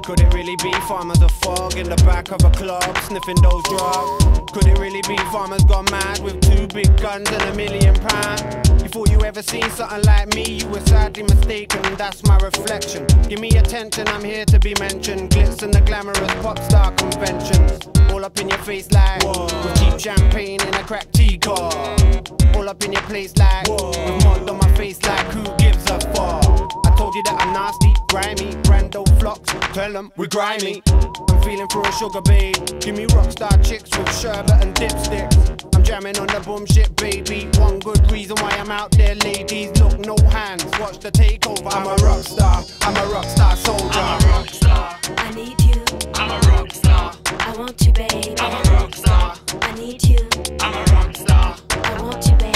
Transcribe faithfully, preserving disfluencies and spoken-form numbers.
Could it really be farmers of fog in the back of a club, sniffing those drugs? Could it really be farmers gone mad with two big guns and a million pounds? Before you ever seen something like me, you were sadly mistaken, that's my reflection. Give me attention, I'm here to be mentioned. Glitz and the glamorous pop star conventions. All up in your face like, whoa, with cheap champagne in a cracked teacup. All up in your place like, whoa, with mud on my face like, who gives a fuck? I told you that I'm nasty, grimy, Brando flocks, tell them we're grimy. I'm feeling for a sugar babe. Give me rockstar chicks with sherbet and dipsticks. I'm jamming on the boom shit, baby. One good reason why I'm out there, ladies. Look, no hands, watch the takeover. I'm a rock star, I'm a rock star soldier. I'm a rock star. I need you. I'm a rock star. I want you, baby. I'm a rock star. I need you. I'm a rock star. I want you, baby.